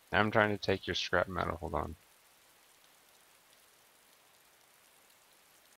I'm trying to take your scrap metal. Hold on.